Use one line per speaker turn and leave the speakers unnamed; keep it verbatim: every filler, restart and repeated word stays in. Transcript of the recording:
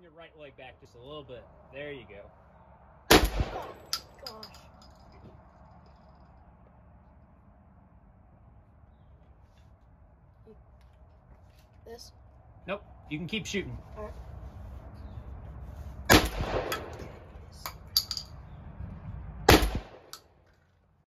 your right leg back just a little bit. There you go.
Oh, gosh. This?
Nope. You can keep shooting.
All right.